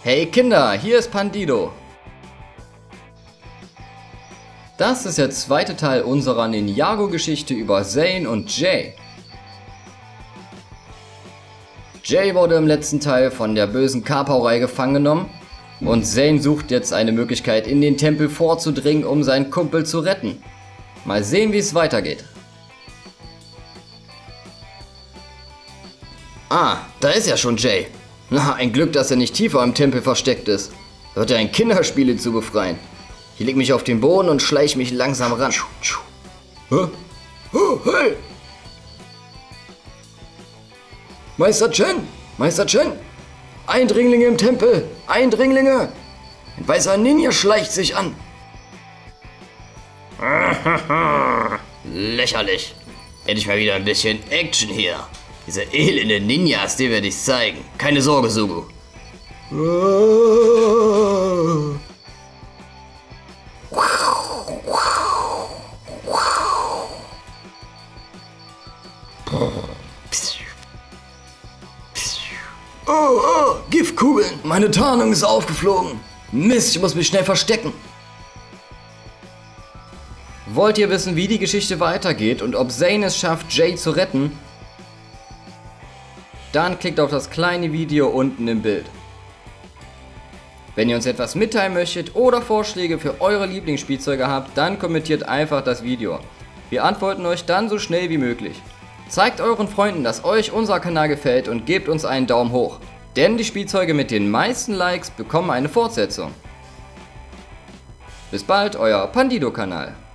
Hey Kinder, hier ist Pandido. Das ist der zweite Teil unserer Ninjago-Geschichte über Zane und Jay. Jay wurde im letzten Teil von der bösen Kapauerei gefangen genommen und Zane sucht jetzt eine Möglichkeit, in den Tempel vorzudringen, um seinen Kumpel zu retten. Mal sehen, wie es weitergeht. Ah, da ist ja schon Jay. Na, ein Glück, dass er nicht tiefer im Tempel versteckt ist. Wird er ein Kinderspiel zu befreien. Ich leg mich auf den Boden und schleich mich langsam ran. Hä? Oh, hey! Meister Chen! Meister Chen! Eindringlinge im Tempel! Eindringlinge! Ein weißer Ninja schleicht sich an! Lächerlich! Endlich mal wieder ein bisschen Action hier! Diese elende Ninjas, die werde ich zeigen. Keine Sorge, Sugu. Oh, Giftkugeln! Meine Tarnung ist aufgeflogen! Mist, ich muss mich schnell verstecken! Wollt ihr wissen, wie die Geschichte weitergeht und ob Zane es schafft, Jay zu retten? Dann klickt auf das kleine Video unten im Bild. Wenn ihr uns etwas mitteilen möchtet oder Vorschläge für eure Lieblingsspielzeuge habt, dann kommentiert einfach das Video. Wir antworten euch dann so schnell wie möglich. Zeigt euren Freunden, dass euch unser Kanal gefällt und gebt uns einen Daumen hoch. Denn die Spielzeuge mit den meisten Likes bekommen eine Fortsetzung. Bis bald, euer Pandido-Kanal.